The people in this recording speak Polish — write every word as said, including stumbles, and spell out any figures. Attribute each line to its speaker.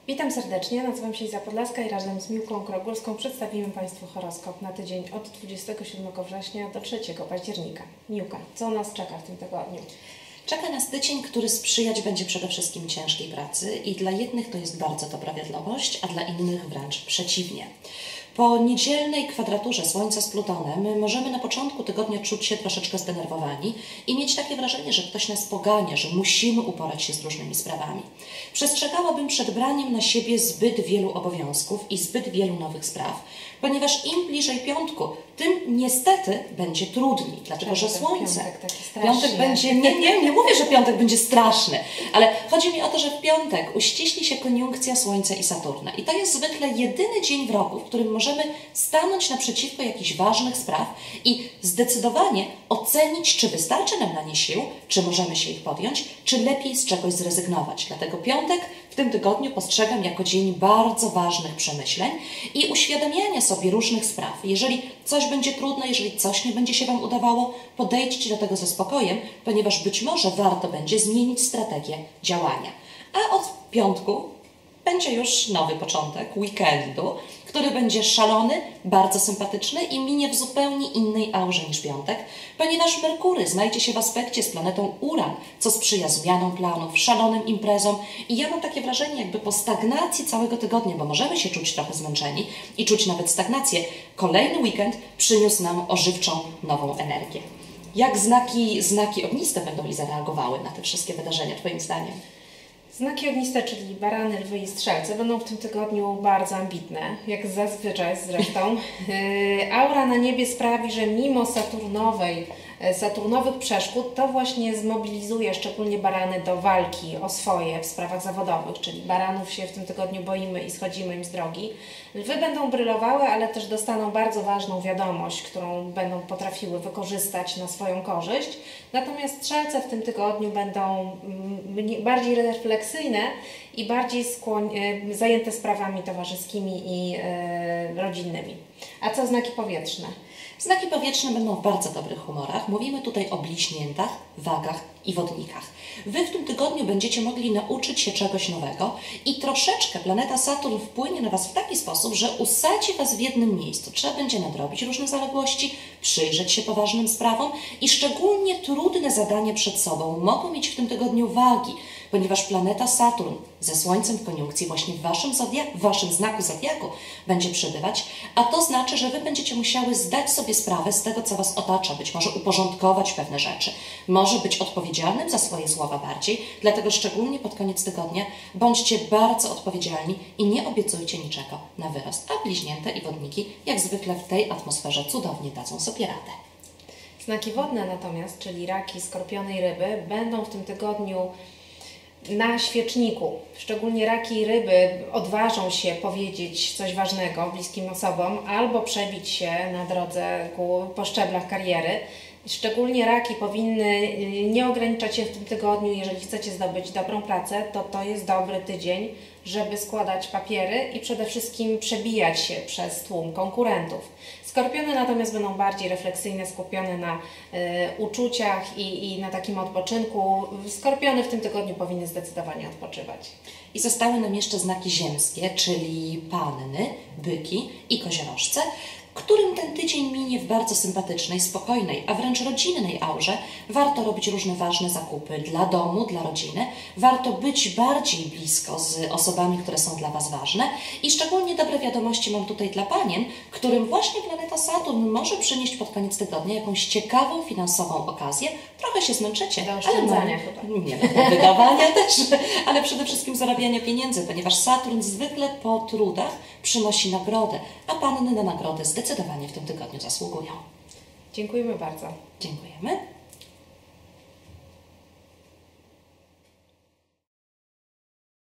Speaker 1: Witam serdecznie, nazywam się Iza Podlaska i razem z Miłką Krogulską przedstawimy Państwu horoskop na tydzień od dwudziestego siódmego września do trzeciego października. Miłka, co nas czeka w tym tygodniu?
Speaker 2: Czeka nas tydzień, który sprzyjać będzie przede wszystkim ciężkiej pracy i dla jednych to jest bardzo dobra wiadomość, a dla innych wręcz przeciwnie. Po niedzielnej kwadraturze Słońca z Plutonem możemy na początku tygodnia czuć się troszeczkę zdenerwowani i mieć takie wrażenie, że ktoś nas pogania, że musimy uporać się z różnymi sprawami. Przestrzegałabym przed braniem na siebie zbyt wielu obowiązków i zbyt wielu nowych spraw, ponieważ im bliżej piątku, tym niestety będzie trudniej, dlatego że Słońce...
Speaker 1: Piątek taki straszny.
Speaker 2: Piątek będzie... Nie, nie, nie mówię, że piątek będzie straszny, ale chodzi mi o to, że w piątek uściśli się koniunkcja Słońca i Saturna i to jest zwykle jedyny dzień w roku, w którym możemy stanąć naprzeciwko jakichś ważnych spraw i zdecydowanie ocenić, czy wystarczy nam na nie sił, czy możemy się ich podjąć, czy lepiej z czegoś zrezygnować. Dlatego piątek w tym tygodniu postrzegam jako dzień bardzo ważnych przemyśleń i uświadamiania sobie różnych spraw. Jeżeli coś będzie trudne, jeżeli coś nie będzie się Wam udawało, podejdźcie do tego ze spokojem, ponieważ być może warto będzie zmienić strategię działania. A od piątku będzie już nowy początek weekendu, który będzie szalony, bardzo sympatyczny i minie w zupełnie innej aurze niż piątek, ponieważ Merkury znajdzie się w aspekcie z planetą Uran, co sprzyja zmianom planów, szalonym imprezom i ja mam takie wrażenie, jakby po stagnacji całego tygodnia, bo możemy się czuć trochę zmęczeni i czuć nawet stagnację, kolejny weekend przyniósł nam ożywczą, nową energię. Jak znaki, znaki ogniste będą i zareagowały na te wszystkie wydarzenia, Twoim zdaniem?
Speaker 1: Znaki ogniste, czyli barany, lwy i strzelce, będą w tym tygodniu bardzo ambitne, jak zazwyczaj zresztą. Yy, aura na niebie sprawi, że mimo saturnowej, saturnowych przeszkód, to właśnie zmobilizuje szczególnie barany do walki o swoje w sprawach zawodowych, czyli baranów się w tym tygodniu boimy i schodzimy im z drogi. Lwy będą brylowały, ale też dostaną bardzo ważną wiadomość, którą będą potrafiły wykorzystać na swoją korzyść. Natomiast strzelce w tym tygodniu będą bardziej refleksyjne i bardziej skłoń, zajęte sprawami towarzyskimi i e, rodzinnymi. A co znaki powietrzne?
Speaker 2: Znaki powietrzne będą w bardzo dobrych humorach. Mówimy tutaj o bliźniętach, wagach i wodnikach. Wy w tym tygodniu będziecie mogli nauczyć się czegoś nowego i troszeczkę planeta Saturn wpłynie na Was w taki sposób, że usadzi Was w jednym miejscu. Trzeba będzie nadrobić różne zaległości, przyjrzeć się poważnym sprawom i szczególnie trudne zadania przed sobą mogą mieć w tym tygodniu wagi, ponieważ planeta Saturn ze Słońcem w koniunkcji właśnie w Waszym, zodiaku, w waszym znaku zodiaku będzie przebywać, a to znaczy, że Wy będziecie musiały zdać sobie sprawę z tego, co Was otacza, być może uporządkować pewne rzeczy, może być odpowiedzialnym za swoje słowa bardziej, dlatego szczególnie pod koniec tygodnia bądźcie bardzo odpowiedzialni i nie obiecujcie niczego na wyrost, a bliźnięte i wodniki jak zwykle w tej atmosferze cudownie dadzą sobie radę.
Speaker 1: Znaki wodne natomiast, czyli raki, skorpiony i ryby, będą w tym tygodniu na świeczniku. Szczególnie raki i ryby odważą się powiedzieć coś ważnego bliskim osobom albo przebić się na drodze ku, po szczeblach kariery. Szczególnie raki powinny nie ograniczać się w tym tygodniu. Jeżeli chcecie zdobyć dobrą pracę, to to jest dobry tydzień, żeby składać papiery i przede wszystkim przebijać się przez tłum konkurentów. Skorpiony natomiast będą bardziej refleksyjne, skupione na y, uczuciach i, i na takim odpoczynku. Skorpiony w tym tygodniu powinny zdecydowanie odpoczywać.
Speaker 2: I zostały nam jeszcze znaki ziemskie, czyli panny, byki i koziorożce, którym ten tydzień minie w bardzo sympatycznej, spokojnej, a wręcz rodzinnej aurze. Warto robić różne ważne zakupy dla domu, dla rodziny. Warto być bardziej blisko z osobami, które są dla Was ważne. I szczególnie dobre wiadomości mam tutaj dla panien, którym właśnie planeta Saturn może przynieść pod koniec tygodnia jakąś ciekawą finansową okazję. Trochę się zmęczycie,
Speaker 1: do oszczędzania chyba.
Speaker 2: Nie, no, do wydawania też, ale przede wszystkim zarabiania pieniędzy, ponieważ Saturn zwykle po trudach przynosi nagrodę, a panny na nagrodę zdecydowanie w tym tygodniu zasługują.
Speaker 1: Dziękujemy bardzo.
Speaker 2: Dziękujemy.